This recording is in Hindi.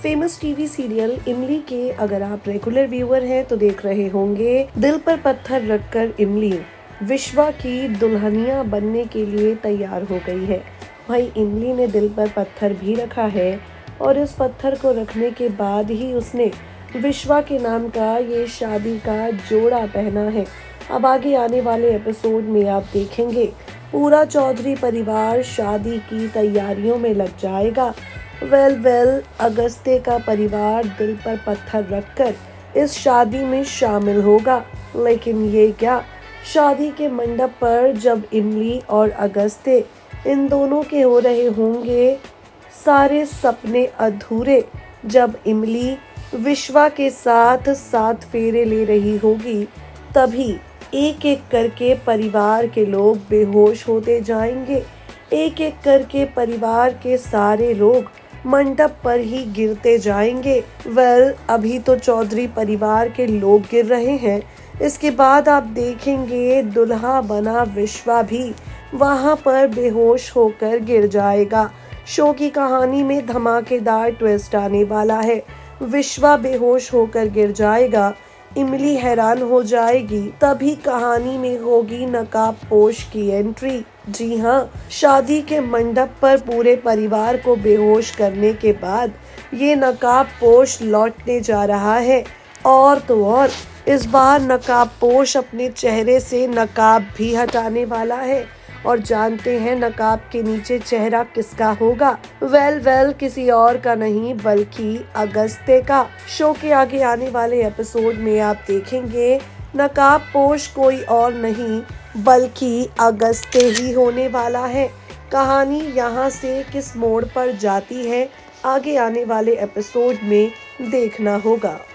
फेमस टीवी सीरियल इमली के अगर आप रेगुलर व्यूअर हैं तो देख रहे होंगे दिल पर पत्थर रखकर इमली विश्वा की दुल्हनिया बनने के लिए तैयार हो गई है। भाई इमली ने दिल पर पत्थर भी रखा है और इस पत्थर को रखने के बाद ही उसने विश्वा के नाम का ये शादी का जोड़ा पहना है। अब आगे आने वाले एपिसोड में आप देखेंगे पूरा चौधरी परिवार शादी की तैयारियों में लग जाएगा। वेल अगस्त्य का परिवार दिल पर पत्थर रखकर इस शादी में शामिल होगा। लेकिन ये क्या, शादी के मंडप पर जब इमली और अगस्त्य इन दोनों के हो रहे होंगे सारे सपने अधूरे। जब इमली विश्वा के साथ 7 फेरे ले रही होगी तभी एक एक करके परिवार के लोग बेहोश होते जाएंगे। एक एक करके परिवार के सारे लोग मंडप पर ही गिरते जाएंगे। अभी तो चौधरी परिवार के लोग गिर रहे हैं, इसके बाद आप देखेंगे दुल्हा बना विश्वा भी वहां पर बेहोश होकर गिर जाएगा। शो की कहानी में धमाकेदार ट्विस्ट आने वाला है। विश्वा बेहोश होकर गिर जाएगा, इमली हैरान हो जाएगी, तभी कहानी में होगी नकाबपोश की एंट्री। जी हाँ, शादी के मंडप पर पूरे परिवार को बेहोश करने के बाद ये नकाबपोश लौटने जा रहा है। और तो और इस बार नकाबपोश अपने चेहरे से नकाब भी हटाने वाला है और जानते हैं नकाब के नीचे चेहरा किसका होगा। किसी और का नहीं बल्कि अगस्त्य का। शो के आगे आने वाले एपिसोड में आप देखेंगे नकाबपोश कोई और नहीं बल्कि अगस्त्य ही होने वाला है। कहानी यहाँ से किस मोड़ पर जाती है आगे आने वाले एपिसोड में देखना होगा।